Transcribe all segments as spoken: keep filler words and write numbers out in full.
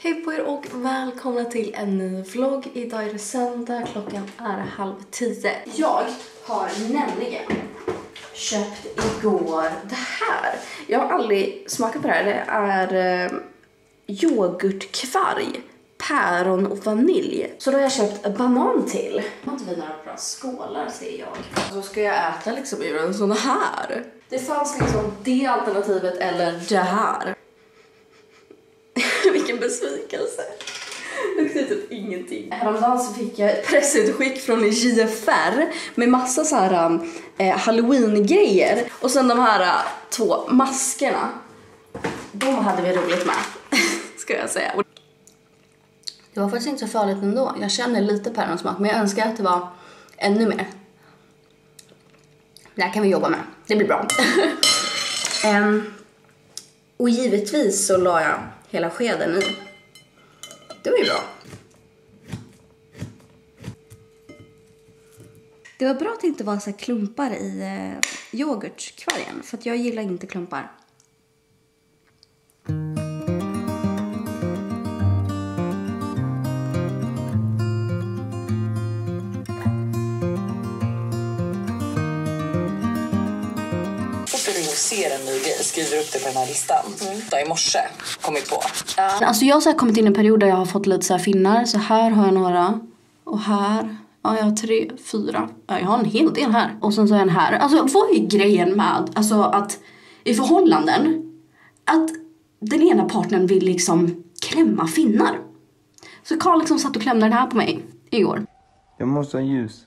Hej på er och välkomna till en ny vlogg. Idag är det söndag, klockan är halv tio. Jag har nämligen köpt igår det här. Jag har aldrig smakat på det här. Det är eh, yoghurtkvarg, päron och vanilj. Så då har jag köpt banan till. Har inte vi några bra skålar, ser jag. Så ska jag äta liksom ur en sån här. Det fanns liksom det alternativet eller det här. Vilken besvikelse. Det luktar typ ingenting. Häromdagen så fick jag ett pressutskick från J F R med massa så här eh, Halloween-grejer. Och sen de här uh, två maskerna. De hade vi roligt med, ska jag säga. Det var faktiskt inte så farligt ändå. Jag känner lite päronsmak, men jag önskar att det var ännu mer. Det här kan vi jobba med. Det blir bra. um, och givetvis så la jag hela skeden i. Det var ju bra. Det var bra att det inte var så här klumpar i eh, yoghurtkvargen. För att jag gillar inte klumpar. Ser en ny grej, skriver upp det på den här listan. Mm. Då i morse kommit på. Ja. Alltså jag har så här kommit in i en period där jag har fått lite så här finnar. Så här har jag några. Och här. Ja, jag har tre, fyra. Ja, jag har en hel del här. Och sen så har jag en här. Alltså vad är grejen med alltså att i förhållanden att den ena partnern vill liksom klämma finnar. Så Carl liksom satt och klämde den här på mig igår. Jag måste ha ljus.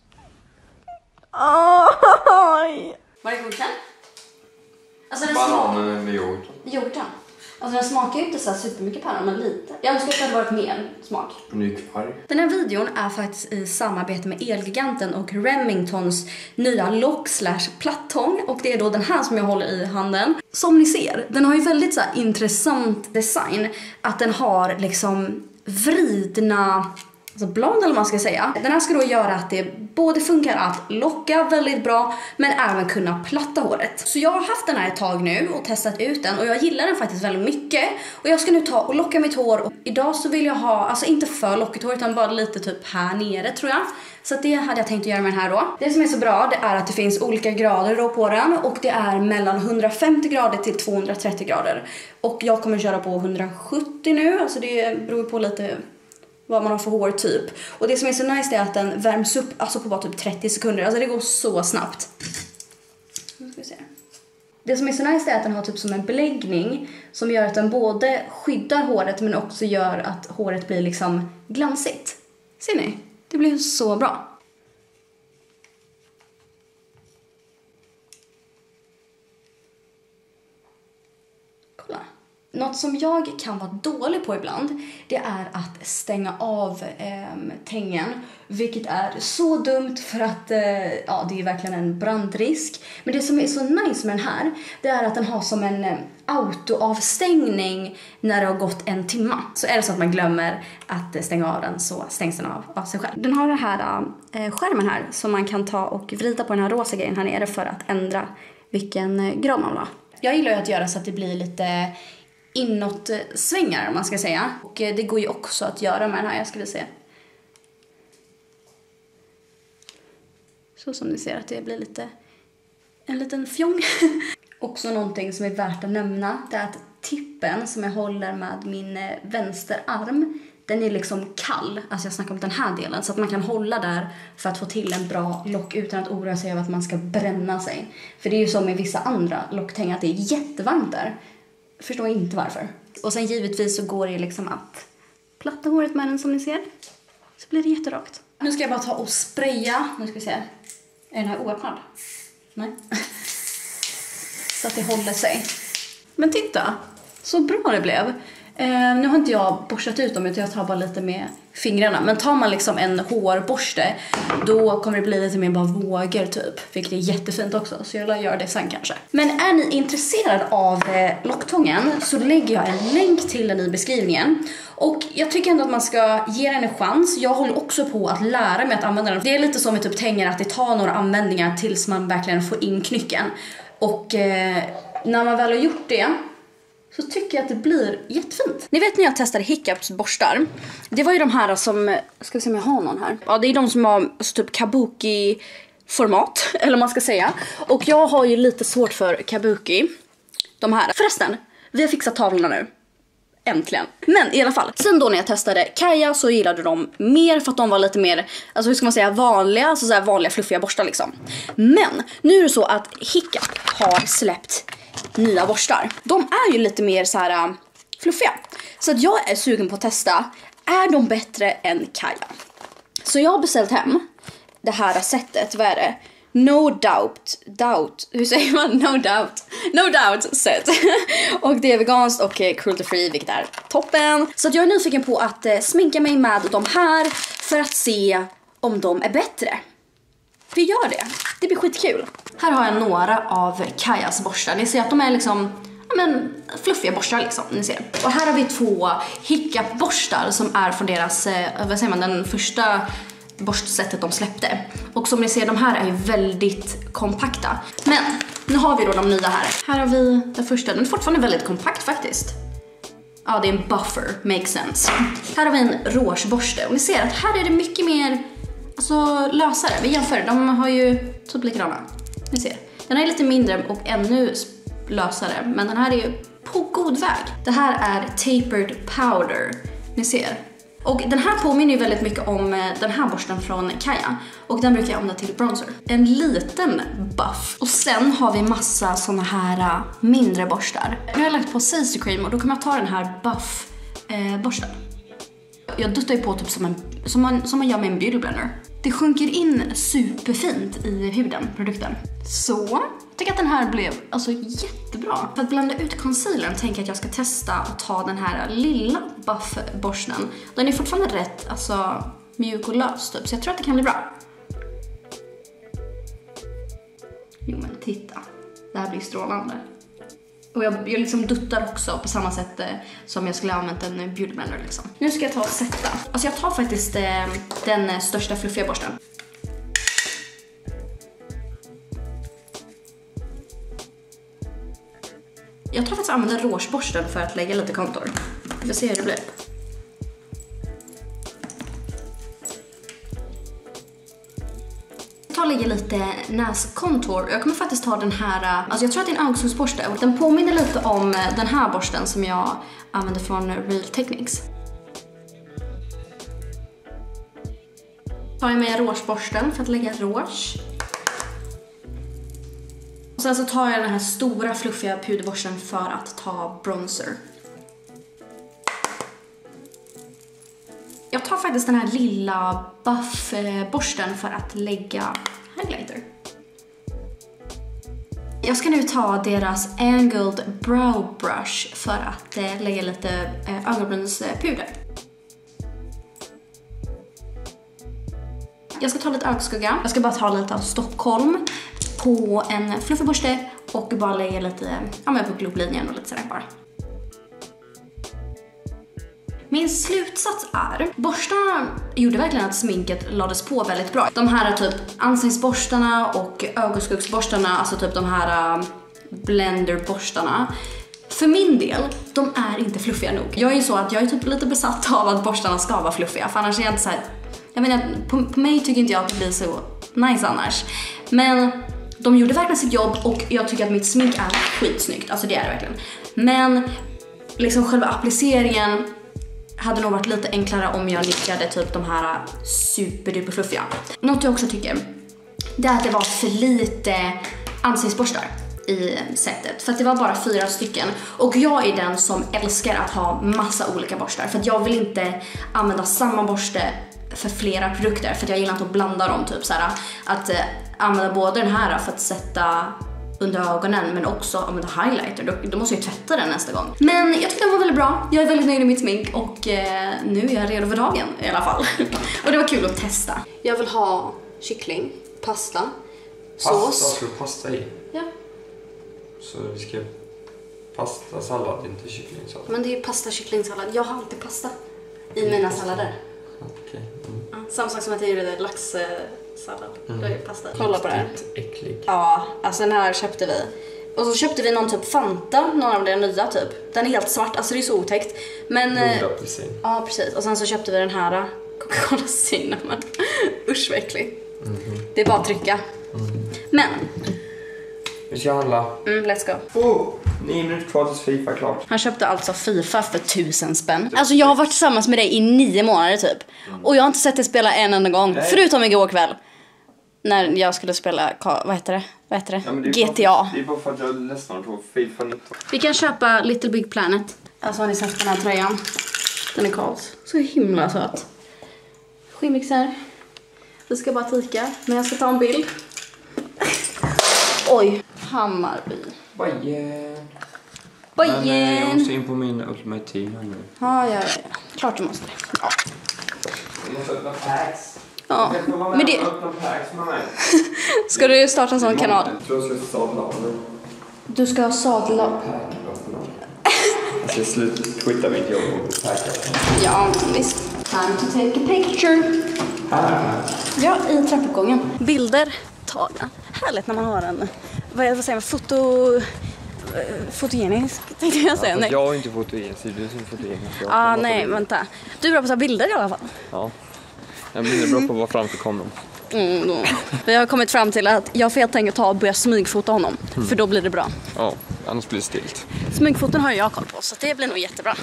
Oj. Var det godkänt? Alltså den bananen eller yoghurten? Yoghurten. Alltså den smakar ju inte så här supermycket päron, men lite. Jag önskar att det hade varit mer smak. Ny kvarg. Den här videon är faktiskt i samarbete med Elgiganten och Remingtons nya lock slash plattång. Och det är då den här som jag håller i handen. Som ni ser, den har ju väldigt så här intressant design. Att den har liksom vridna... Alltså blad eller vad man ska säga. Den här ska då göra att det både funkar att locka väldigt bra men även kunna platta håret. Så jag har haft den här ett tag nu och testat ut den och jag gillar den faktiskt väldigt mycket. Och jag ska nu ta och locka mitt hår och idag så vill jag ha, alltså inte för lockigt hår utan bara lite typ här nere tror jag. Så att det hade jag tänkt att göra med den här då. Det som är så bra det är att det finns olika grader då på den och det är mellan hundrafemtio grader till tvåhundratrettio grader. Och jag kommer köra på hundrasjuttio nu, alltså det beror på lite... vad man har för hår typ. Och det som är så nice är att den värms upp alltså på bara typ trettio sekunder. Alltså det går så snabbt. Nu ska vi se. Det som är så nice är att den har typ som en beläggning som gör att den både skyddar håret men också gör att håret blir liksom glansigt. Ser ni? Det blir så bra. Kolla. Något som jag kan vara dålig på ibland, det är att stänga av eh, tängen. Vilket är så dumt för att eh, ja, det är verkligen en brandrisk. Men det som är så nice med den här, det är att den har som en eh, autoavstängning när det har gått en timma. Så är det så att man glömmer att stänga av den så stängs den av, av sig själv. Den har den här eh, skärmen här som man kan ta och vrida på den här rosa grejen här nere för att ändra vilken eh, grad man vill ha. Jag gillar ju att göra så att det blir lite... inåt svängar om man ska säga. Och det går ju också att göra med den här, jag ska vi se. Så som ni ser att det blir lite en liten fjong. Också någonting som är värt att nämna, det är att tippen som jag håller med min vänsterarm, den är liksom kall. Alltså jag snackar om den här delen så att man kan hålla där för att få till en bra lock utan att oroa sig över att man ska bränna sig. För det är ju som med vissa andra locktängar att det är jättevarmt där. Förstår inte varför. Och sen givetvis så går det liksom att platta håret med den som ni ser. Så blir det jätterakt. Nu ska jag bara ta och spraya. Nu ska vi se. Är den här oöppnad? Nej. Så att det håller sig. Men titta. Så bra det blev. Eh, nu har inte jag borstat ut dem utan jag tar bara lite med fingrarna. Men tar man liksom en hårborste då kommer det bli lite mer bara vågor typ. Vilket är jättefint också så jag gör det sen kanske. Men är ni intresserade av eh, locktången så lägger jag en länk till den i beskrivningen. Och jag tycker ändå att man ska ge den en chans. Jag håller också på att lära mig att använda den. Det är lite som med typ tänker att det tar några användningar tills man verkligen får in knycken. Och eh, när man väl har gjort det så tycker jag att det blir jättefint. Ni vet när jag testade Hiccups borstar. Det var ju de här som, ska vi se om jag har någon här. Ja, det är de som har alltså, typ kabuki format, eller vad man ska säga. Och jag har ju lite svårt för kabuki. De här. Förresten, vi har fixat tavlorna nu. Äntligen. Men i alla fall, sen då när jag testade Kaja så gillade de mer för att de var lite mer, alltså hur ska man säga, vanliga, alltså så här vanliga fluffiga borstar liksom. Men nu är det så att Hiccup har släppt nya borstar. De är ju lite mer så här uh, fluffiga. Så att jag är sugen på att testa, är de bättre än Kaja? Så jag har beställt hem det här sättet, vad är det? No doubt, doubt, hur säger man? No doubt, no doubt set. Och det är veganskt och cruelty free, vilket är toppen. Så att jag är nyfiken på att eh, sminka mig med de här för att se om de är bättre. Vi gör det, det blir skitkul. Här har jag några av Kajas borstar. Ni ser att de är liksom, ja men, fluffiga borstar liksom, ni ser. Och här har vi två Hiccup borstar som är från deras, eh, vad säger man, den första borstsättet de släppte. Och som ni ser, de här är ju väldigt kompakta. Men nu har vi då de nya här. Här har vi den första, den är fortfarande väldigt kompakt faktiskt. Ja, det är en buffer, makes sense. Här har vi en rougeborste och ni ser att här är det mycket mer, alltså, lösare. Vi jämför, de har ju typ likadana. Ni ser, den är lite mindre och ännu lösare, men den här är ju på god väg. Det här är tapered powder, ni ser. Och den här påminner ju väldigt mycket om den här borsten från Kaja. Och den brukar jag använda till bronzer. En liten buff. Och sen har vi massa såna här mindre borstar. Nu har jag lagt på C C-cream och då kommer jag ta den här buff eh, borsten. Jag duttar ju på typ som, en, som, man, som man gör med en beauty blender. Det sjunker in superfint i huden, produkten. Så, jag tycker att den här blev alltså jättebra. För att blanda ut concealern tänker jag att jag ska testa att ta den här lilla buffborsten. Den är fortfarande rätt alltså, mjuk och lös typ, så jag tror att det kan bli bra. Jo men titta, det här blir strålande. Och jag, jag liksom duttar också på samma sätt eh, som jag skulle ha använt en beauty blender liksom. Nu ska jag ta och sätta. Alltså jag tar faktiskt eh, den eh, största fluffiga borsten. Jag tror faktiskt att använda rougeborsten för att lägga lite kontor. Vi får se hur det blir. Jag lägger lite näskontor. Jag kommer faktiskt ta den här, alltså jag tror att det är en ögonskuggsborste och den påminner lite om den här borsten som jag använder från Real Techniques. Tar jag med rougeborsten för att lägga rouge. Och sen så tar jag den här stora fluffiga puderborsten för att ta bronzer. Jag tar faktiskt den här lilla buffborsten för att lägga highlighter. Jag ska nu ta deras angled brow brush för att eh, lägga lite eh, ögonbrynspuder. Jag ska ta lite ögonskugga. Jag ska bara ta lite av Stockholm på en fluffig borste och bara lägga lite, ja men på globlinjen och lite sådär bara. Min slutsats är, borstarna gjorde verkligen att sminket lades på väldigt bra. De här typ ansiktsborstarna och ögonskuggsborstarna, alltså typ de här uh, blenderborstarna. För min del, de är inte fluffiga nog. Jag är ju så att jag är typ lite besatt av att borstarna ska vara fluffiga. För annars är jag inte så här, jag menar, på, på mig tycker inte jag att det blir så nice annars. Men de gjorde verkligen sitt jobb och jag tycker att mitt smink är skitsnyggt. Alltså det är det verkligen. Men liksom själva appliceringen hade nog varit lite enklare om jag nyttjade typ de här superduper fluffiga. Något jag också tycker, det är att det var för lite ansiktsborstar i setet. För att det var bara fyra stycken. Och jag är den som älskar att ha massa olika borstar. För att jag vill inte använda samma borste för flera produkter. För att jag gillar inte att blanda dem typ såhär. Att eh, använda både den här för att sätta under ögonen men också använda highlighter. Då, då måste jag tvätta den nästa gång. Men jag tyckte den var väldigt bra. Jag är väldigt nöjd med mitt smink och eh, nu är jag redo för dagen i alla fall. Och det var kul att testa. Jag vill ha kyckling, pasta, pasta sås. Ska du pasta i? Ja. Så vi ska pasta, sallad, inte kycklingsallad. Men det är ju pasta, kycklingsallad. Jag har alltid pasta i mina sallader. Okej. Mm. Ja, samma sak som att jag gjorde laxsallad. Mm. Då är det pasta. Kolla på det här. Äcklig. Ja, alltså den här köpte vi Och så köpte vi någon typ Fanta, någon av de nya typ. Den är helt svart, alltså det är så otäckt. Men... Blodapelsin. Ja, precis. Och sen så köpte vi den här Coca-Cola Cinnamon. Usch vad äcklig. Mm-hmm. Det är bara att trycka. Mm. Men... Vi ska handla. Mm, let's go. Oh, nio minuter kvar tills FIFA är klart. Han köpte alltså FIFA för tusen spänn. Alltså jag har varit tillsammans med dig i nio månader typ. Mm. Och jag har inte sett dig spela en enda gång. Nej. Förutom igår kväll. När jag skulle spela, vad heter det? Vad heter det? Ja, det G T A. För, det är bara för att jag ledsnar på FIFA nitton. Vi kan köpa Little Big Planet. Alltså har ni sett den här tröjan? Den är Karls. Så himla söt. Skimmixer. Vi ska bara tika. Men jag ska ta en bild. Oj. Hammarby. Bajen. Bajen. Jag måste in på min Ultimate Team här nu. Ja, ja, ja. Klart du måste. Ja. Jag måste öppna packs. Ja, men det... Ska du starta en sån kanal? Jag tror jag ska sadla av. Du ska sadla... Jag ska sluta skita mitt jobb och packa. Ja, visst. Time to take a picture. Här? Ja, i trappuppgången. Bilder tagna. Härligt när man har en... Vad, vad säger man? Foto... Fotogenisk, tänkte jag säga. Ja, nej. Jag är inte fotogenisk, du är fotogenisk. Ja, ah, nej, vänta. Du är bra på att ta bilder i alla fall. Ja. Jag blir bra på att vara framför kameran. Mm, då. Vi har kommit fram till att jag får helt enkelt ta och börja smygfota honom. Mm. För då blir det bra. Ja, annars blir det stilt. Smygfoten har jag koll på, så det blir nog jättebra.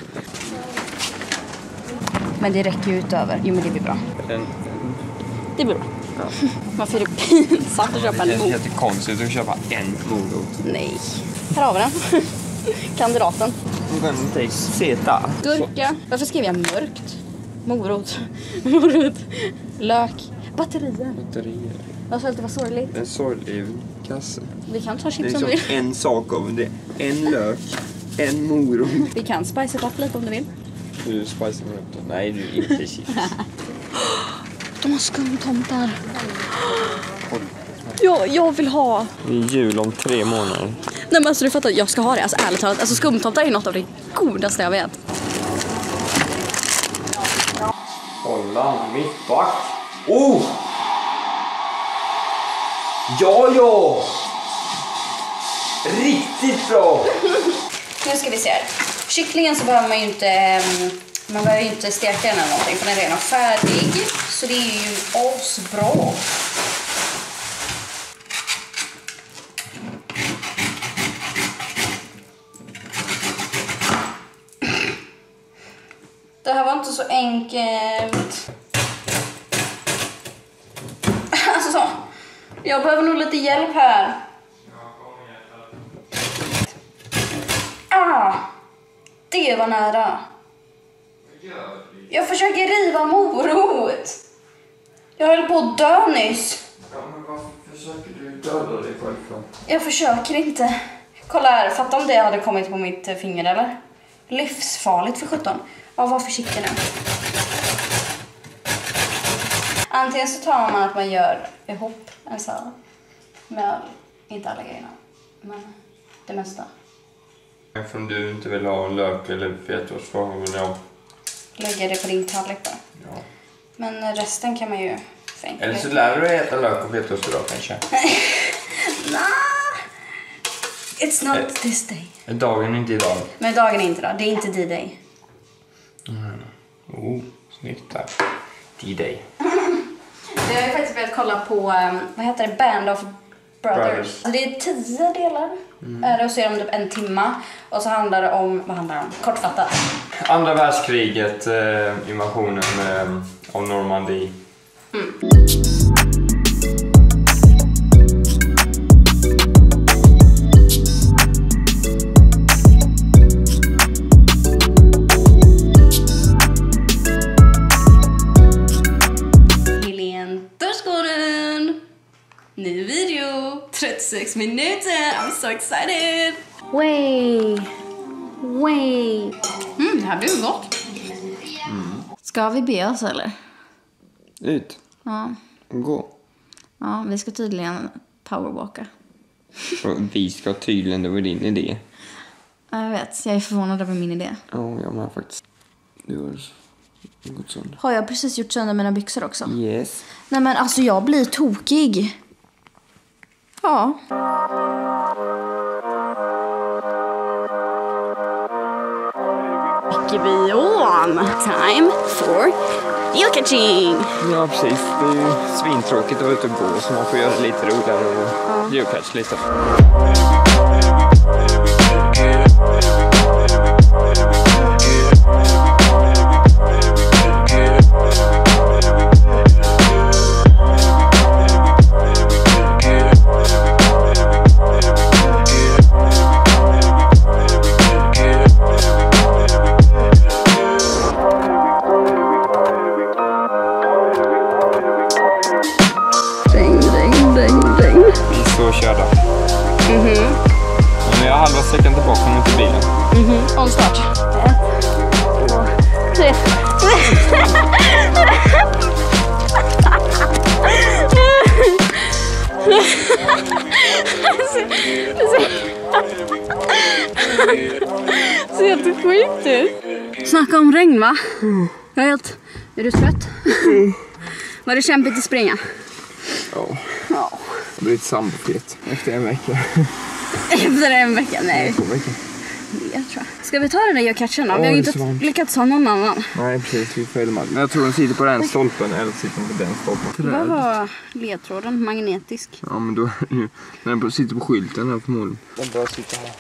Men det räcker ju utöver. Jo, men det blir bra. En... Det blir bra. Ja. Varför är det pinsamt att köpa en morot? Det är jättekonstigt att köpa en morot. Nej. Här har vi den. Kandidaten. Zeta. Gurka. Varför skrev jag mörkt? Morot. Morot. Lök. Batterier. Batterier. Varför alltid var sorgligt? En sorglig kasse. Vi kan ta chips om du vill. vill. En sak av det. En lök. En morot. Vi kan spice it up lite om du vill. Du spicar upp det. Nej, du är inte chips. De har skumtomtar. Ja, jag vill ha. Det är jul om tre månader. Nej, men alltså du fattar, jag ska ha det. Alltså ärligt talat. Alltså skumtomtar är något av det godaste jag vet. Holland, mittback. Oh! Ja, ja! Riktigt bra! Nu ska vi se här. Kycklingen så behöver man ju inte... Man behöver ju inte steka den eller någonting, för den är redan färdig. Så det är ju asbra. Det här var inte så enkelt. Alltså så. Jag behöver nog lite hjälp här. Ah! Det var nära. Jag försöker riva morot. Jag höll på att dö nyss. Ja, men varför försöker du döda dig själv då? Jag försöker inte. Kolla här, fatta om det hade kommit på mitt finger eller? Livsfarligt för sjutton. Ja, var försiktig nu. Antingen så tar man att man gör ihop en sallad. Med inte alla grejerna, men det mesta. Eftersom du inte vill ha lök eller fetaost, så har vi jag lägger det på din tallrik då. Ja. Men resten kan man ju förenkla. Eller så lär du dig äta lök och fetaost idag kanske. Nah, it's not Ä this day. Dagen är inte idag. Men dagen är inte idag, det är inte D-day. Mm. Oh, snyggt där. D-day. Jag har ju faktiskt börjat kolla på, um, vad heter det, Band of Brothers. Brothers. Så det är tio delar. Mm. Är det, och så är de typ en timma. Och så handlar det om, vad handlar det om? Kortfattat. Andra världskriget, eh, invasionen eh, av Normandie. Mm. Ny video, trettiosex minuter, I'm so excited. Way, way. Mm, det här blir ju gott. Mm. Ska vi be oss eller? Ut? Ja. Gå? Ja, vi ska tydligen powerwalka. Vi ska tydligen, det var din idé. Jag vet, jag är förvånad över min idé. Ja, jag med faktiskt. Du har gått sönder. Har jag precis gjort sönder mina byxor också? Yes. Nej men alltså jag blir tokig. Ja. biobion. Time for geocaching. Ja, precis. Det är ju svintråkigt att vara ute och gå så man får göra det lite roligare och ja. Geocache lite. Körda. Mhm. Men jag har halva sträckan tillbaka nu till bilen. Mhm. On start. Ett, två, tre. Det ser helt sjukt ut. Snacka om regn, va? Mm. Jag är helt... Är du trött? Mm. Var det kämpigt att springa? Ja. Ja. Det blir ett sambofet efter en vecka. Efter en vecka? Nej. Två veckor. Jag tror. Ska vi ta den där geocachen då? Ja, vi har ju inte lyckats ha någon annan. Nej, precis. Vi filmar. Men jag tror den sitter på den stolpen eller sitter på den stolpen. Vad var ledtråden? Magnetisk. Ja, men då... Den sitter på skylten här förmodligen. Den bör sitta här.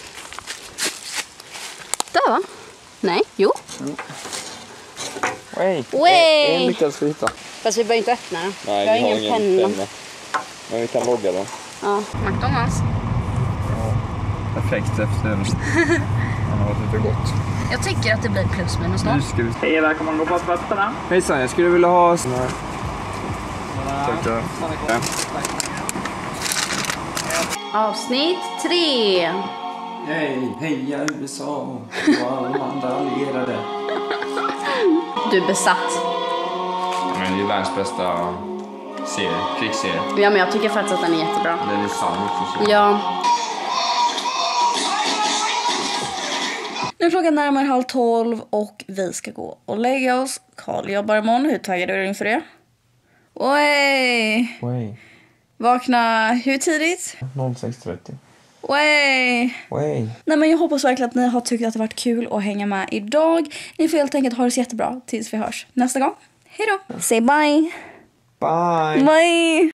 Där, va? Nej, jo. Mm. Wey. Wey. En lyckas vi hitta. Fast vi bör inte öppna den. Nej, vi har vi har ingen, ingen penna. penna. Men vi kan logga den. Ja, McDonalds. Ja, perfekt efter den. Han har varit ute och gått. Jag tycker att det blir plus minus då. Nu ska vi... Hej, välkommen gå på fötterna. Hejsan, jag skulle vilja ha... Nej. Tackar. Ja. Avsnitt tre. Hej, heja U S A och alla andra allierade. Du är besatt. Men det är världens bästa serie, krigsserie. Ja, men jag tycker faktiskt att den är jättebra. Den är sann också. Ja. Nu är klockan närmare halv tolv och vi ska gå och lägga oss. Karl jobbar imorgon. Hur taggad är du inför det? Oj! Oj. Vakna hur tidigt? sex trettio. Oj! Oj. Nej, men jag hoppas verkligen att ni har tyckt att det varit kul att hänga med idag. Ni får helt enkelt ha det så jättebra tills vi hörs nästa gång. Hej då! Say bye! Bye! Bye!